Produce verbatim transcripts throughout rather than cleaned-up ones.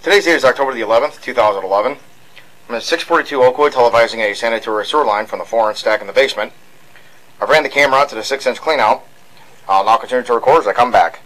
Today's date is October the eleventh, two thousand eleven. I'm at six forty-two Oakwood televising a sanitary sewer line from the four inch stack in the basement. I've ran the camera out to the six inch cleanout. I'll now continue to record as I come back.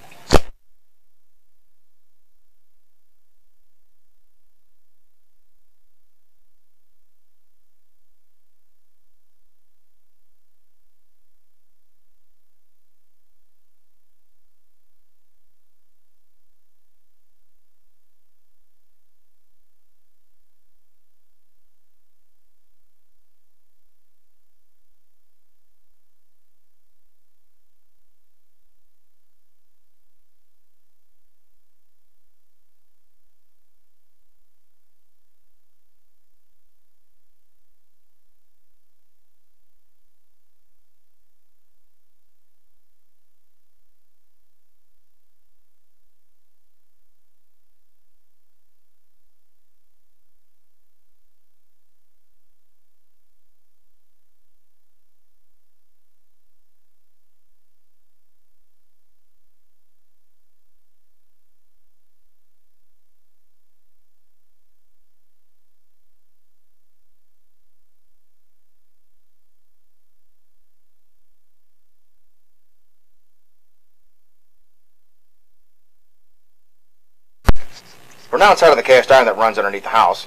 We're now inside of the cast iron that runs underneath the house.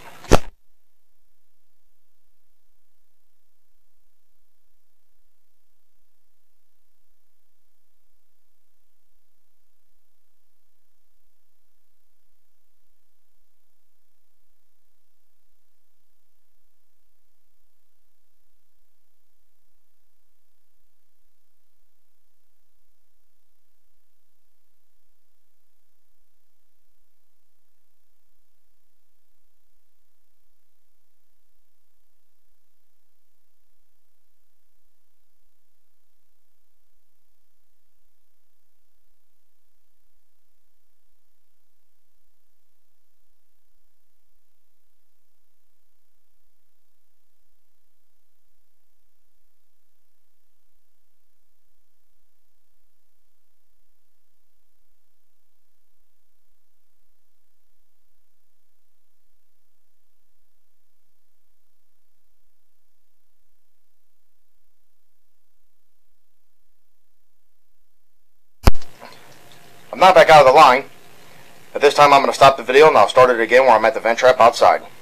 I'm now back out of the line. At this time I'm going to stop the video and I'll start it again where I'm at the vent trap outside.